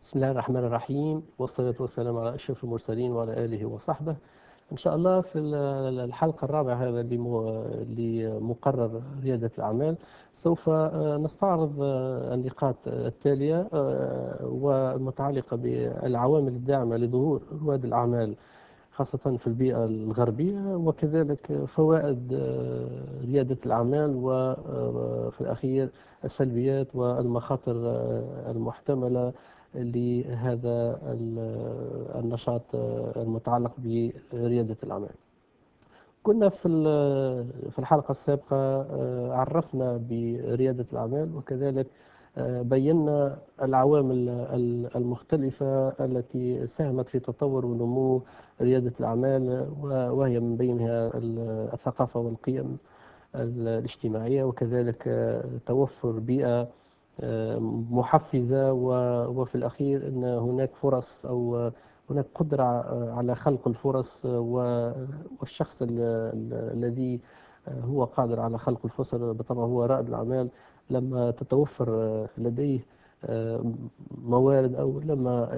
بسم الله الرحمن الرحيم، والصلاة والسلام على أشرف المرسلين وعلى آله وصحبه. إن شاء الله في الحلقة الرابعة هذا لمقرر ريادة الأعمال سوف نستعرض النقاط التالية والمتعلقة بالعوامل الداعمة لظهور رواد الأعمال خاصة في البيئة الغربية، وكذلك فوائد ريادة الأعمال، وفي الأخير السلبيات والمخاطر المحتملة لهذا النشاط المتعلق بريادة الأعمال. كنا في الحلقة السابقة عرفنا بريادة الأعمال، وكذلك بينا العوامل المختلفة التي ساهمت في تطور ونمو ريادة الأعمال، وهي من بينها الثقافة والقيم الاجتماعية، وكذلك توفر بيئة محفزة، وفي الأخير أن هناك فرص أو هناك قدرة على خلق الفرص، والشخص الذي هو قادر على خلق الفرص بالطبع هو رائد الأعمال. لما تتوفر لديه موارد، أو لما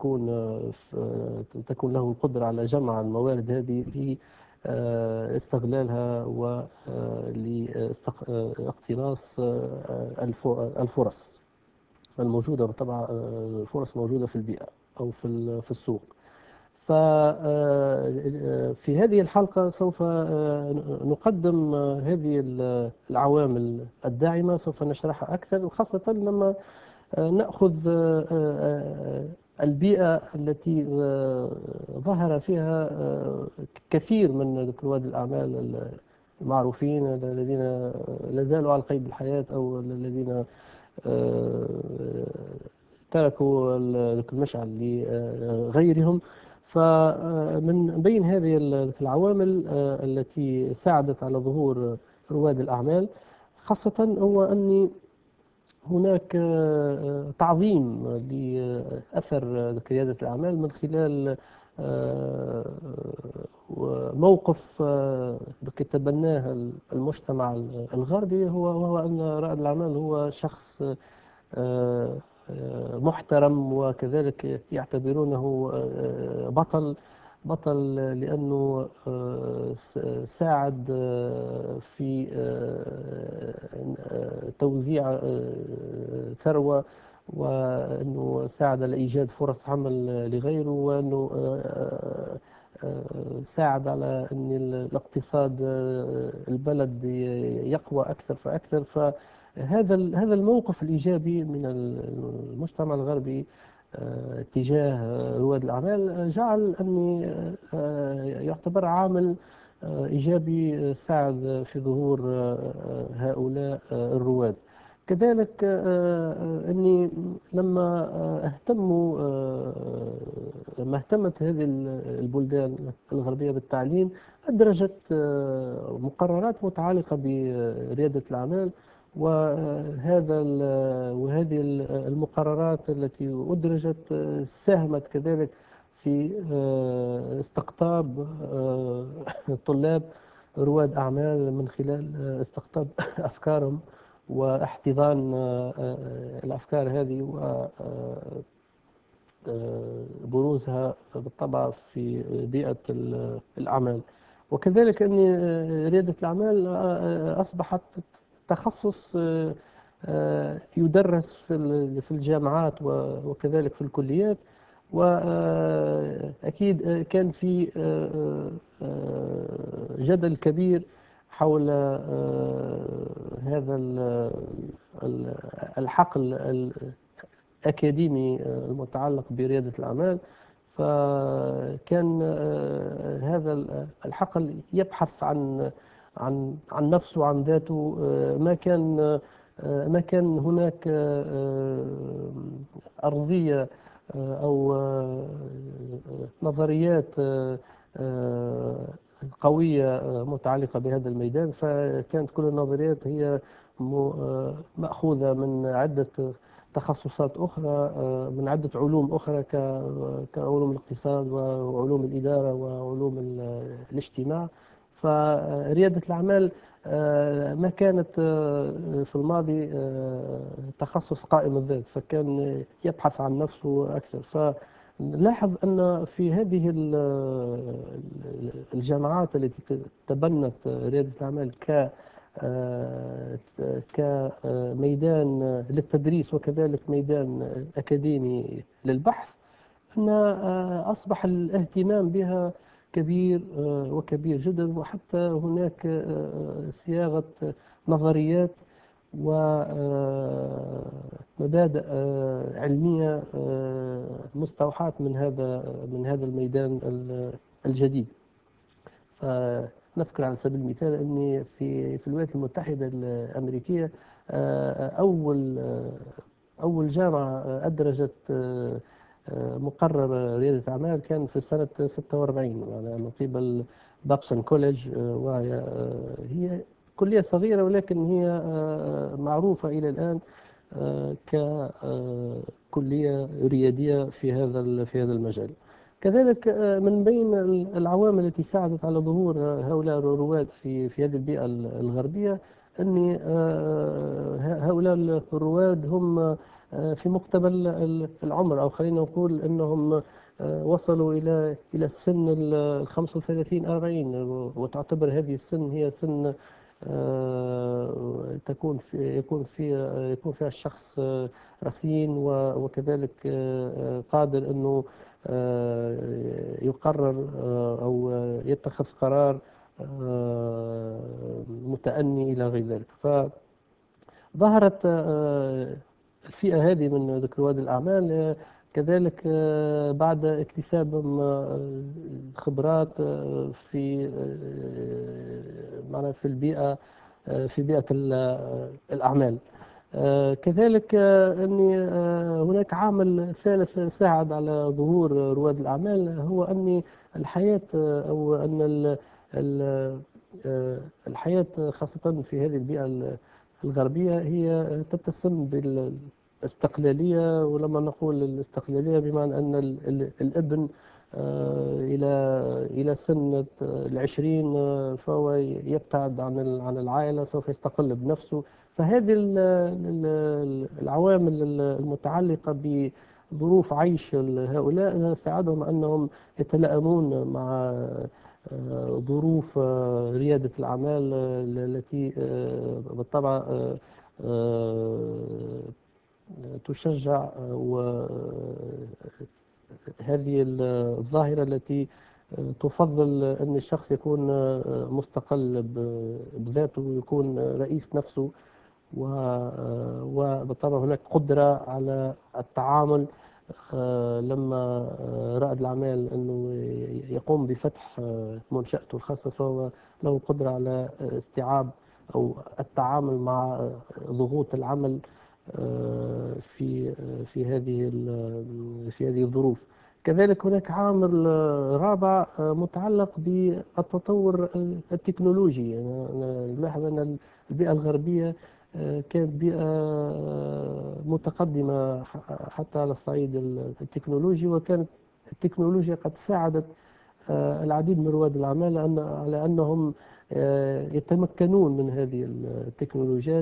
تكون له القدرة على جمع الموارد هذه لاستغلالها ولاقتناص الفرص الموجودة. بالطبع الفرص موجودة في البيئة أو في السوق. ففي هذه الحلقة سوف نقدم هذه العوامل الداعمة، سوف نشرحها أكثر، وخاصة لما نأخذ البيئة التي ظهر فيها كثير من رواد الأعمال المعروفين الذين لا زالوا على قيد الحياة، أو الذين تركوا المشعل لغيرهم. فمن بين هذه العوامل التي ساعدت على ظهور رواد الأعمال خاصة هو أن هناك تعظيم لأثر ريادة الأعمال من خلال موقف تبناه المجتمع الغربي، وهو أن رائد الأعمال هو شخص محترم، وكذلك يعتبرونه بطل لأنه ساعد في توزيع ثروة، وأنه ساعد على إيجاد فرص عمل لغيره، وأنه ساعد على أن الاقتصاد البلد يقوى أكثر فأكثر. فهذا الموقف الإيجابي من المجتمع الغربي تجاه رواد الأعمال جعل أن يعتبر عامل إيجابي ساعد في ظهور هؤلاء الرواد. كذلك أني لما اهتمت هذه البلدان الغربية بالتعليم، أدرجت مقررات متعلقة بريادة الأعمال، وهذه المقررات التي أدرجت ساهمت كذلك في استقطاب طلاب رواد أعمال من خلال استقطاب أفكارهم واحتضان الأفكار هذه وبروزها بالطبع في بيئة الأعمال. وكذلك أن ريادة الأعمال أصبحت تخصص يدرس في الجامعات وكذلك في الكليات، وأكيد كان في جدل كبير حول هذا الحقل الأكاديمي المتعلق بريادة الأعمال. فكان هذا الحقل يبحث عن نفسه، عن ذاته. ما كان هناك أرضية أو نظريات قوية متعلقة بهذا الميدان، فكانت كل النظريات هي مأخوذة من عدة تخصصات أخرى، من عدة علوم أخرى كعلوم الاقتصاد وعلوم الإدارة وعلوم الاجتماع. فريادة الأعمال ما كانت في الماضي تخصص قائم الذات، فكان يبحث عن نفسه أكثر. فنلاحظ أن في هذه الجامعات التي تبنت ريادة الأعمال كميدان للتدريس وكذلك ميدان أكاديمي للبحث، أن أصبح الاهتمام بها كبير وكبير جدا، وحتى هناك صياغة نظريات ومبادئ علمية مستوحاة من هذا الميدان الجديد. فنذكر على سبيل المثال أن في الولايات المتحدة الأمريكية أول جامعة أدرجت مقرر ريادة أعمال كان في سنة 46 من قبل بابسون كوليدج، وهي كلية صغيرة ولكن هي معروفة إلى الآن ككلية ريادية في هذا المجال. كذلك من بين العوامل التي ساعدت على ظهور هؤلاء الرواد في هذه البيئة الغربية أن هؤلاء الرواد هم في مقتبل العمر، أو خلينا نقول أنهم وصلوا إلى السن 35-40، وتعتبر هذه السن هي سن يكون فيها الشخص رصين وكذلك قادر أنه يقرر أو يتخذ قرار متأني إلى غير ذلك. فظهرت الفئة هذه من رواد الأعمال كذلك بعد اكتسابهم خبرات في البيئة في بيئة الأعمال. كذلك أن هناك عامل ثالث ساعد على ظهور رواد الأعمال، هو أن الحياة أو أن الحياة خاصة في هذه البيئة الغربية هي تتسم بالاستقلالية. ولما نقول الاستقلالية بمعنى أن الابن إلى سن 20 فهو يبتعد عن العائلة، سوف يستقل بنفسه. فهذه العوامل المتعلقة بظروف عيش هؤلاء ساعدهم أنهم يتلائمون مع ظروف ريادة الأعمال التي بالطبع تشجع هذه الظاهرة التي تفضل أن الشخص يكون مستقل بذاته ويكون رئيس نفسه، وبالطبع هناك قدرة على التعامل. لما رائد الأعمال أنه يقوم بفتح منشأته الخاصة، فهو له قدرة على استيعاب أو التعامل مع ضغوط العمل في هذه الظروف. كذلك هناك عامل رابع متعلق بالتطور التكنولوجي. يعني نلاحظ أن البيئة الغربية كانت بيئة متقدمة حتى على الصعيد التكنولوجي، وكانت التكنولوجيا قد ساعدت العديد من رواد الأعمال على أنهم يتمكنون من هذه التكنولوجيات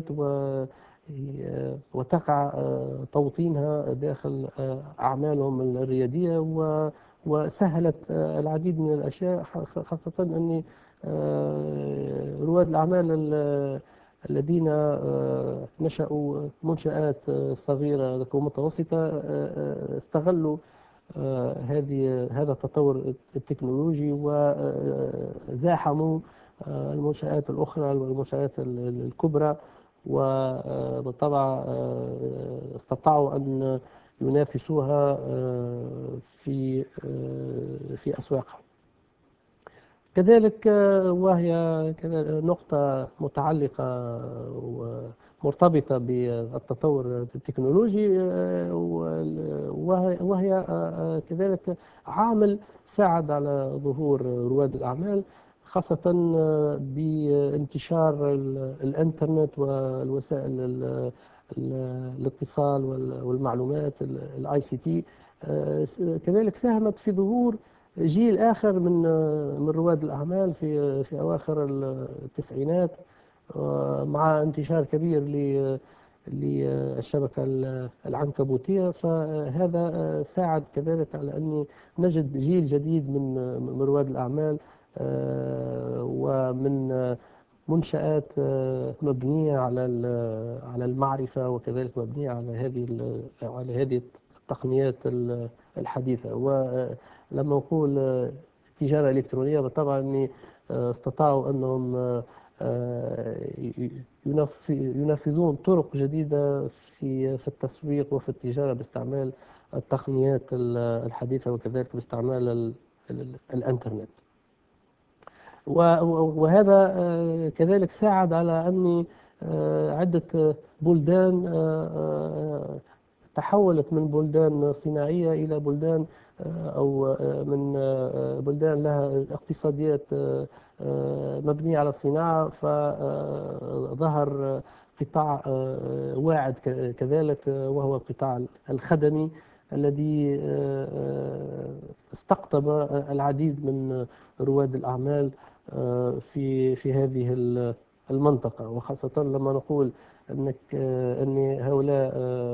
وتقع توطينها داخل أعمالهم الريادية، وسهلت العديد من الأشياء، خاصة أن رواد الأعمال الذين نشأوا منشآت صغيرة ومتوسطة استغلوا هذا التطور التكنولوجي وزاحموا المنشآت الأخرى والمنشآت الكبرى، وبالطبع استطاعوا أن ينافسوها في أسواقها. كذلك وهي نقطة متعلقة ومرتبطة بالتطور التكنولوجي، وهي كذلك عامل ساعد على ظهور رواد الأعمال، خاصة بانتشار الإنترنت والوسائل الاتصال والمعلومات ICT. كذلك ساهمت في ظهور جيل آخر من رواد الأعمال في أواخر التسعينات، مع انتشار كبير للشبكة العنكبوتية، فهذا ساعد كذلك على أن نجد جيل جديد من رواد الأعمال، ومن منشآت مبنية على المعرفة، وكذلك مبنية على هذه التقنيات الحديثة. ولما نقول التجارة الإلكترونية، بالطبع أن استطاعوا أنهم ينفذون طرق جديدة في التسويق وفي التجارة باستعمال التقنيات الحديثة، وكذلك باستعمال الإنترنت. وهذا كذلك ساعد على أن عدة بلدان تحولت من بلدان صناعية إلى بلدان أو من بلدان لها اقتصاديات مبنية على الصناعة، فظهر قطاع واعد كذلك، وهو القطاع الخدمي الذي استقطب العديد من رواد الأعمال في هذه المنطقة. وخاصة لما نقول أن هؤلاء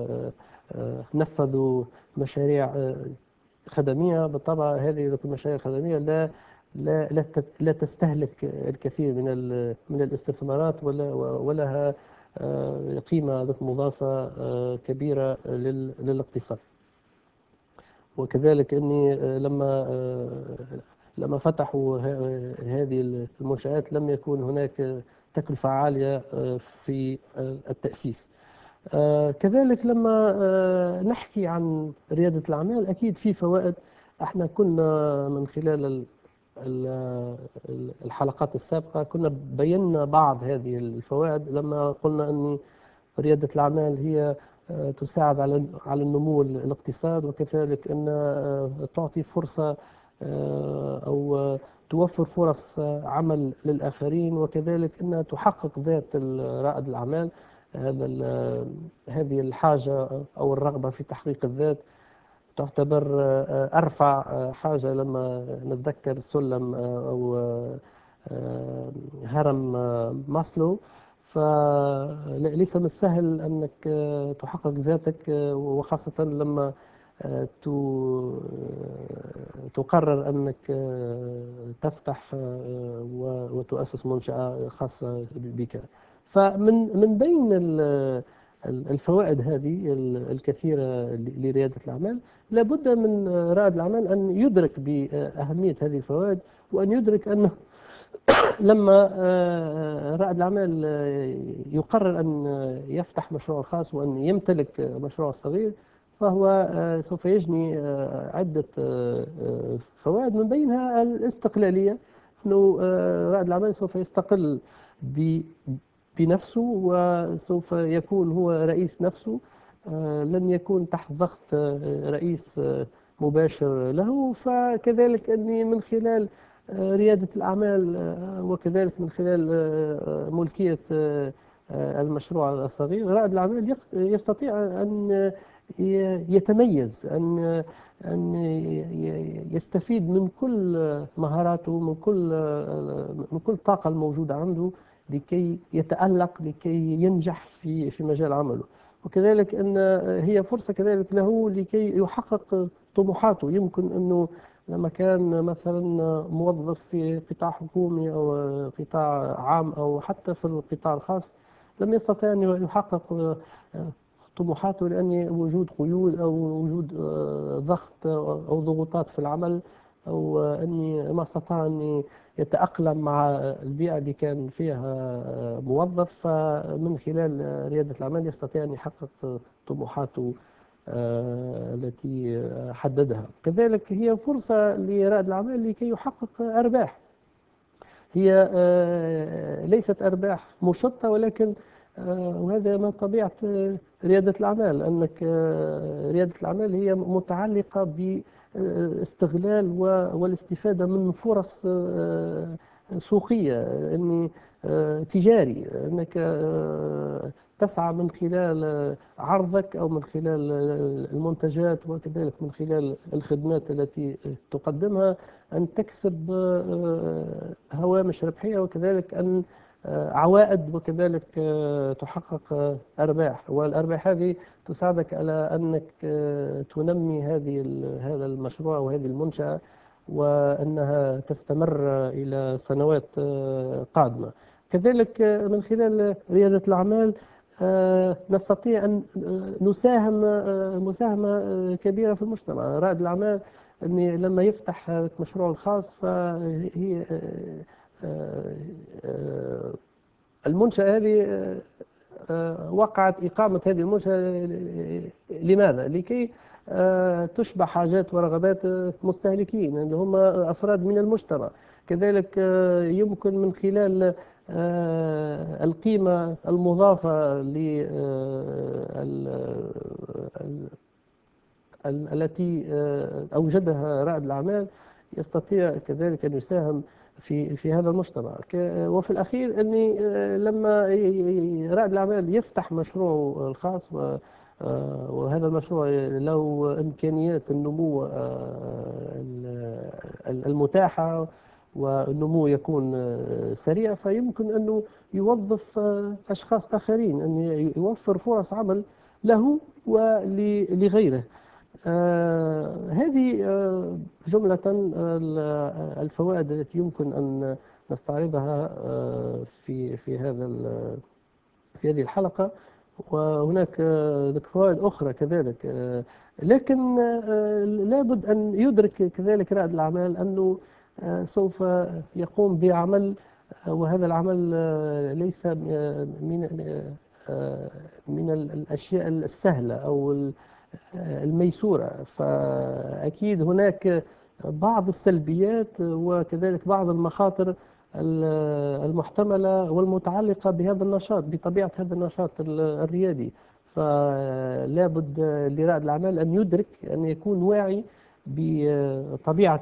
نفذوا مشاريع خدمية، بالطبع هذه المشاريع الخدمية لا تستهلك الكثير من الاستثمارات، ولها قيمة مضافة كبيرة للاقتصاد. وكذلك أني لما فتحوا هذه المنشآت لم يكن هناك تكلفة عالية في التأسيس. كذلك لما نحكي عن ريادة الأعمال، أكيد في فوائد. احنا كنا من خلال الحلقات السابقة كنا بينا بعض هذه الفوائد، لما قلنا أن ريادة الأعمال هي تساعد على النمو الاقتصاد، وكذلك أن تعطي فرصة أو توفر فرص عمل للآخرين، وكذلك أنها تحقق ذات رائد الأعمال. هذه الحاجة أو الرغبة في تحقيق الذات تعتبر أرفع حاجة لما نتذكر سلم أو هرم ماسلو. فليس من السهل أنك تحقق ذاتك، وخاصة لما تقرر أنك تفتح وتؤسس منشأة خاصة بك. فمن بين الفوائد هذه الكثيرة لريادة الأعمال، لابد من رائد الأعمال أن يدرك بأهمية هذه الفوائد، وأن يدرك أنه لما رائد الأعمال يقرر أن يفتح مشروع خاص وأن يمتلك مشروع صغير، فهو سوف يجني عدة فوائد، من بينها الاستقلالية، أنه رائد الأعمال سوف يستقل بنفسه، وسوف يكون هو رئيس نفسه، لن يكون تحت ضغط رئيس مباشر له. فكذلك أني من خلال ريادة الأعمال، وكذلك من خلال ملكية المشروع الصغير، رائد الأعمال يستطيع أن يتميز، أن يستفيد من كل مهاراته، من كل الطاقة الموجودة عنده، لكي يتألق، لكي ينجح في مجال عمله. وكذلك أن هي فرصة كذلك له لكي يحقق طموحاته. يمكن أنه لما كان مثلا موظف في قطاع حكومي أو قطاع عام أو حتى في القطاع الخاص، لم يستطع أن يحقق طموحاته، لأن وجود قيود أو وجود ضغط أو ضغوطات في العمل، أو أني ما استطاع أن يتأقلم مع البيئة اللي كان فيها موظف. فمن خلال ريادة الأعمال يستطيع أن يحقق طموحاته التي حددها. كذلك هي فرصة لرائد الأعمال لكي يحقق أرباح. هي ليست أرباح مشتتة، ولكن وهذا من طبيعة ريادة الأعمال، أنك ريادة الأعمال هي متعلقة باستغلال والاستفادة من فرص سوقية، أني تجاري، أنك تسعى من خلال عرضك أو من خلال المنتجات وكذلك من خلال الخدمات التي تقدمها أن تكسب هوامش ربحية، وكذلك أن عوائد، وكذلك تحقق أرباح، والأرباح هذه تساعدك على أنك تنمي هذا المشروع وهذه المنشأة، وأنها تستمر إلى سنوات قادمة. كذلك من خلال ريادة الأعمال نستطيع أن نساهم مساهمة كبيرة في المجتمع. رائد الأعمال أن لما يفتح مشروعه الخاص، فهي المنشأة هذه وقعت إقامة هذه المنشأة لماذا؟ لكي تشبع حاجات ورغبات مستهلكين اللي هم أفراد من المجتمع. كذلك يمكن من خلال القيمة المضافة التي أوجدها رائد الأعمال يستطيع كذلك أن يساهم في هذا المجتمع. وفي الأخير أني لما رائد الأعمال يفتح مشروعه الخاص، وهذا المشروع له إمكانيات النمو المتاحة والنمو يكون سريع، فيمكن أنه يوظف أشخاص آخرين، أن يوفر فرص عمل له ولغيره. هذه جملة الفوائد التي يمكن أن نستعرضها في هذه الحلقة، وهناك فوائد أخرى كذلك. لكن لابد أن يدرك كذلك رائد الأعمال أنه سوف يقوم بعمل، وهذا العمل ليس من الأشياء السهلة أو الميسورة، فأكيد هناك بعض السلبيات وكذلك بعض المخاطر المحتملة والمتعلقة بهذا النشاط، بطبيعة هذا النشاط الريادي. فلا بد لرائد الأعمال أن يدرك، أن يكون واعي بطبيعة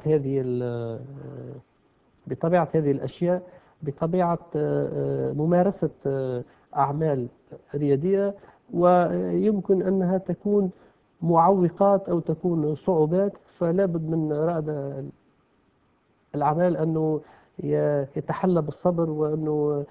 هذه الأشياء، بطبيعة ممارسة أعمال ريادية، ويمكن أنها تكون معوقات أو تكون صعوبات. فلا بد من رائد الأعمال أنه يتحلى بالصبر، وأنه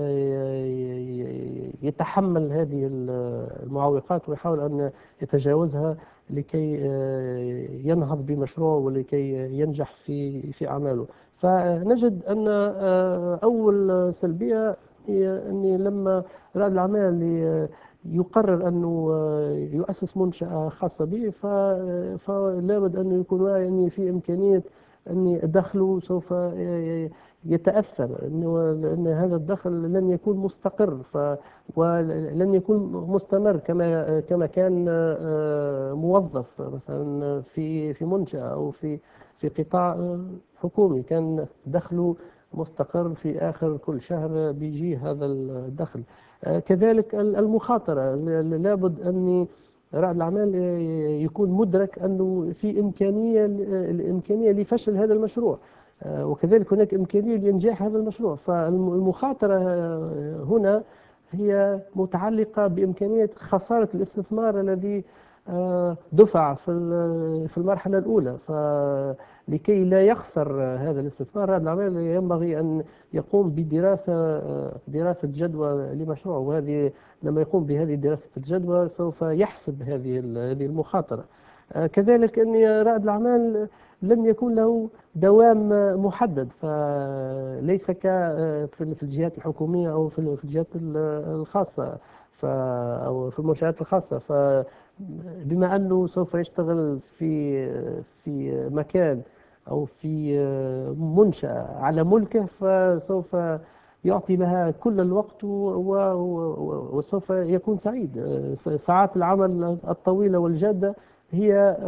يتحمل هذه المعوقات ويحاول أن يتجاوزها لكي ينهض بمشروعه ولكي ينجح في أعماله. فنجد أن أول سلبية هي أن لما رائد الأعمال يقرر أنه يؤسس منشأة خاصة به، فلا بد أنه يكون واعي أن في إمكانية أن دخله سوف يتأثر، لأن هذا الدخل لن يكون مستقر، ولن يكون مستمر كما كان موظف مثلا في منشأة أو في قطاع حكومي، كان دخله مستقر في آخر كل شهر بيجي هذا الدخل. كذلك المخاطرة، لابد أن رائد الأعمال يكون مدرك أنه في الإمكانية لفشل هذا المشروع، وكذلك هناك إمكانية لإنجاح هذا المشروع. فالمخاطرة هنا هي متعلقة بإمكانية خسارة الاستثمار الذي دفع في المرحلة الأولى. فلكي لا يخسر هذا الاستثمار، رائد الأعمال ينبغي أن يقوم بدراسة جدوى لمشروعه، وهذه لما يقوم بهذه دراسة الجدوى سوف يحسب هذه المخاطرة. كذلك أن رائد الأعمال لن يكون له دوام محدد، فليس في الجهات الحكومية أو في الجهات الخاصة أو في المنشآت الخاصة. فبما أنه سوف يشتغل في مكان أو في منشأة على ملكه، فسوف يعطي لها كل الوقت وسوف يكون سعيد. ساعات العمل الطويلة والجادة هي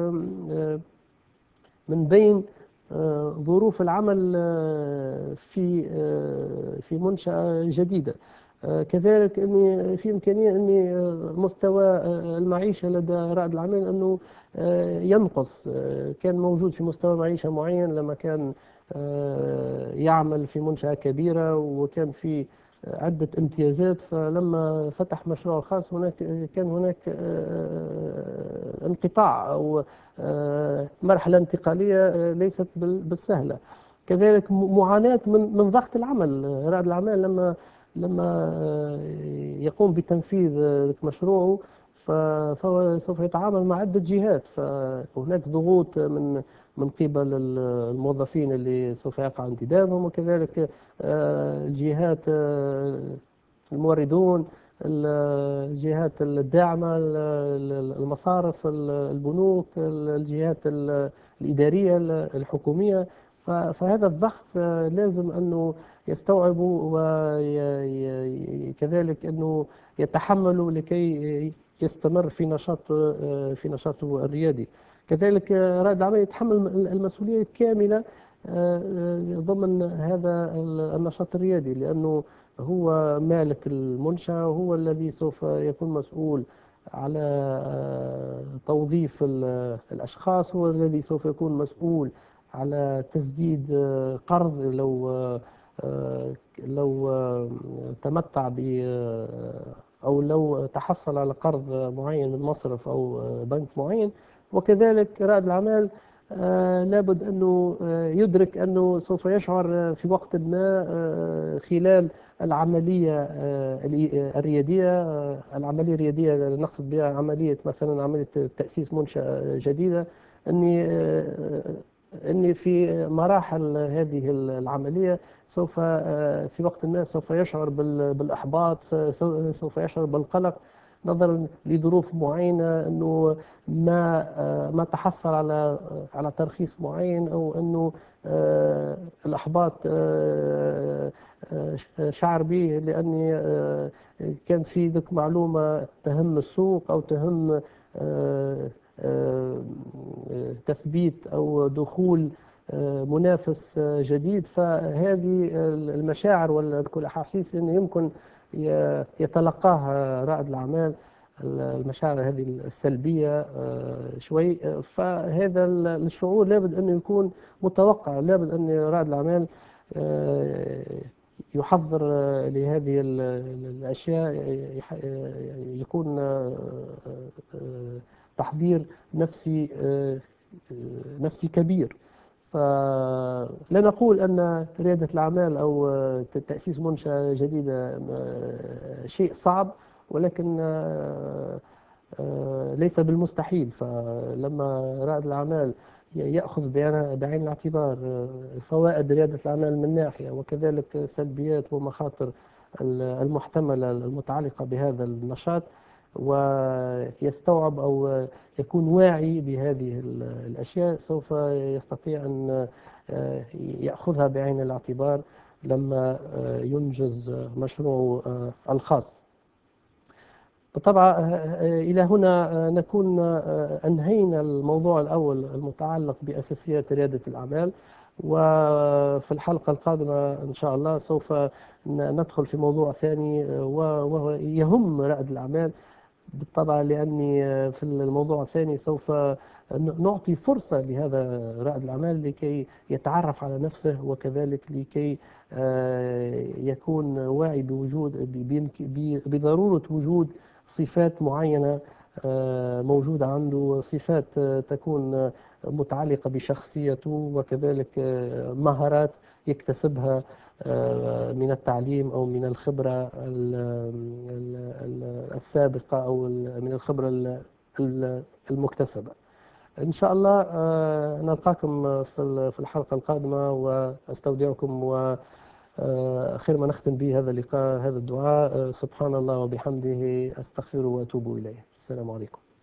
من بين ظروف العمل في منشأة جديدة. كذلك أن في إمكانية أن مستوى المعيشة لدى رائد الأعمال أنه ينقص. كان موجود في مستوى معيشة معين لما كان يعمل في منشأة كبيرة، وكان في عدة امتيازات. فلما فتح مشروعه الخاص كان هناك انقطاع أو مرحلة انتقالية ليست بالسهلة. كذلك معاناة من ضغط العمل. رائد الأعمال لما يقوم بتنفيذ مشروعه فهو سوف يتعامل مع عدة جهات، فهناك ضغوط من قبل الموظفين اللي سوف يقع انتدابهم، وكذلك الجهات الموردون، الجهات الداعمة، المصارف، البنوك، الجهات الإدارية الحكومية. فهذا الضغط لازم أنه يستوعبوا، وكذلك أنه يتحملوا لكي يستمر في نشاطه الريادي. كذلك رائد الأعمال يتحمل المسؤولية الكاملة ضمن هذا النشاط الريادي، لأنه هو مالك المنشأة، وهو الذي سوف يكون مسؤول على توظيف الأشخاص، هو الذي سوف يكون مسؤول على تسديد قرض لو تمتع ب أو لو تحصل على قرض معين من مصرف أو بنك معين. وكذلك رائد الأعمال لابد أنه يدرك أنه سوف يشعر في وقت ما خلال العملية الريادية. العملية الريادية نقصد بها مثلا عملية تأسيس منشأة جديدة، أني في مراحل هذه العملية سوف في وقت ما سوف يشعر بالإحباط، سوف يشعر بالقلق نظرا لظروف معينة، أنه ما تحصل على ترخيص معين، أو أنه الإحباط شعر به لأني كان في ذلك معلومة تهم السوق أو تهم تثبيت أو دخول منافس جديد. فهذه المشاعر والأحاسيس أنه يمكن يتلقاها رائد الأعمال، المشاعر هذه السلبية شوي. فهذا الشعور لابد أن يكون متوقع، لابد أن رائد الأعمال يحضر لهذه الأشياء، يكون تحضير نفسي كبير. فلا نقول أن ريادة الأعمال أو تأسيس منشأة جديدة شيء صعب، ولكن ليس بالمستحيل. فلما رائد الأعمال يأخذ بعين الاعتبار فوائد ريادة الأعمال من ناحية، وكذلك سلبيات ومخاطر المحتملة المتعلقة بهذا النشاط، ويستوعب أو يكون واعي بهذه الأشياء، سوف يستطيع أن يأخذها بعين الاعتبار لما ينجز مشروعه الخاص. بالطبع إلى هنا نكون أنهينا الموضوع الأول المتعلق بأساسيات ريادة الأعمال، وفي الحلقة القادمة إن شاء الله سوف ندخل في موضوع ثاني وهو يهم رائد الأعمال بالطبع، لأني في الموضوع الثاني سوف نعطي فرصة لهذا رائد الأعمال لكي يتعرف على نفسه، وكذلك لكي يكون واعي بضرورة وجود صفات معينة موجودة عنده، صفات تكون متعلقة بشخصيته، وكذلك مهارات يكتسبها من التعليم أو من الخبرة السابقة أو من الخبرة المكتسبة. إن شاء الله نلقاكم في الحلقة القادمة، وأستودعكم. وخير ما نختم به هذا اللقاء هذا الدعاء: سبحان الله وبحمده، أستغفره وأتوب إليه. السلام عليكم.